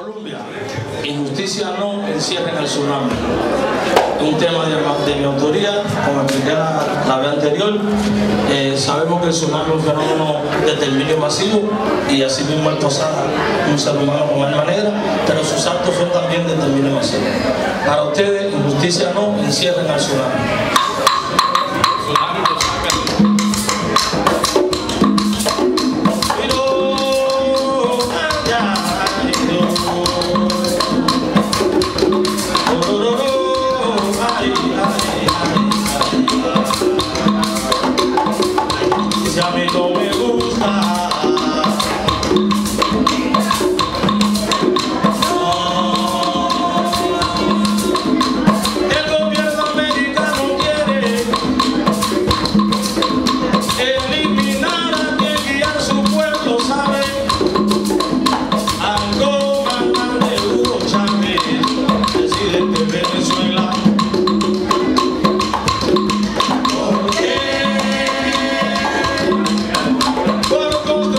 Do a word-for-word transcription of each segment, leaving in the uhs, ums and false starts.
Colombia, injusticia no, encierren el tsunami. Un tema de, de mi autoría, como expliqué la, la vez anterior. Eh, sabemos que el tsunami es un fenómeno de exterminio masivo y así mismo el Posada, un ser humano con alma negra, pero sus actos son también de exterminio masivo. Para ustedes, injusticia no, encierren al tsunami. Por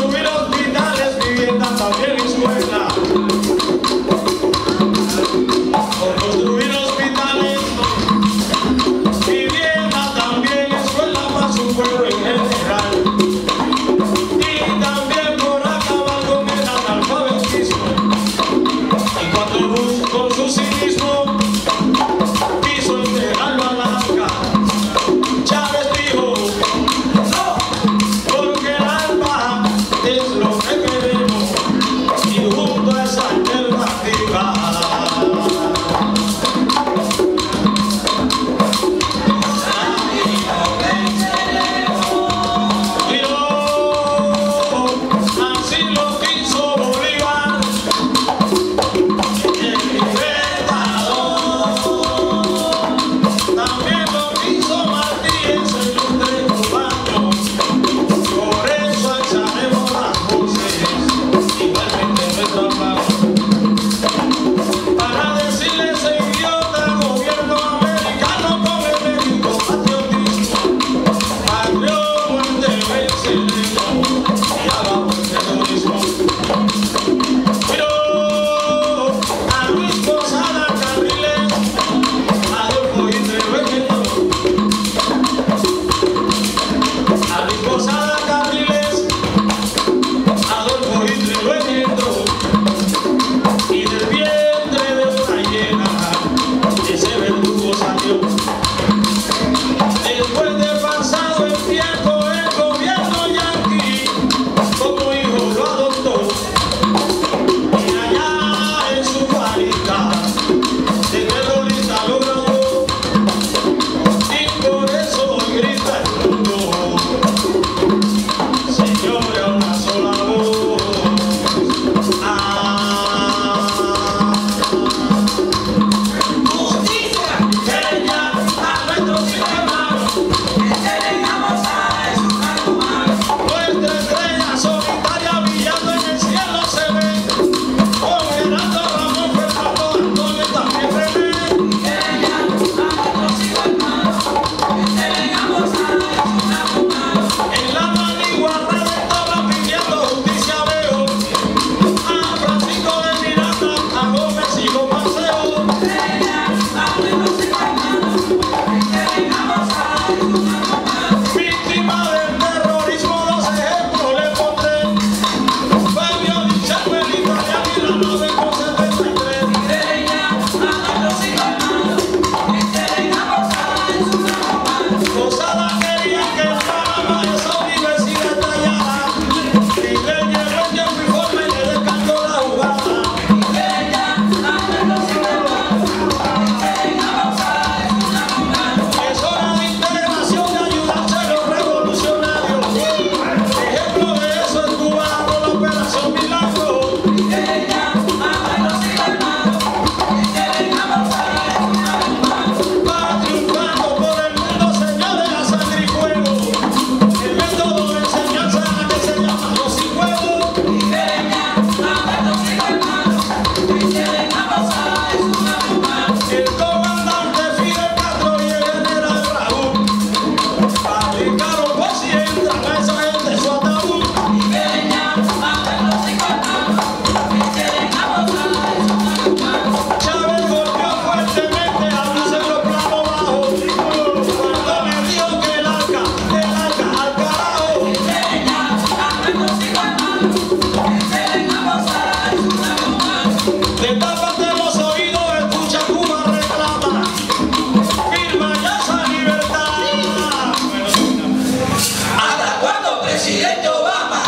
presidente Obama.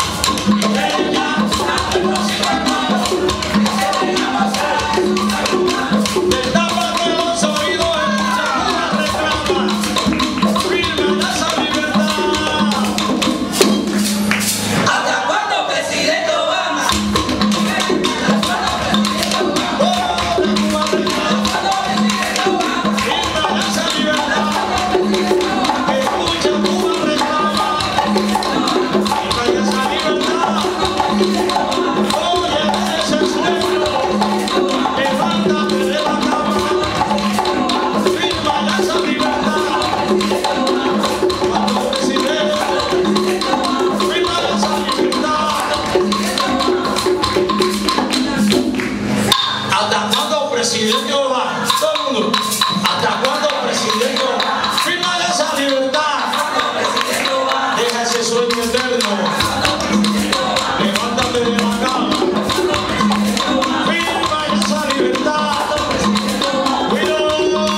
Presidente Obama, todo el mundo, ¿hasta cuándo, presidente Obama? Firma esa libertad, deja ese sueño eterno, levántate de la cama, firma esa libertad, cuidado,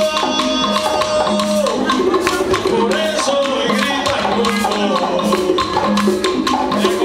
por eso grita el mundo.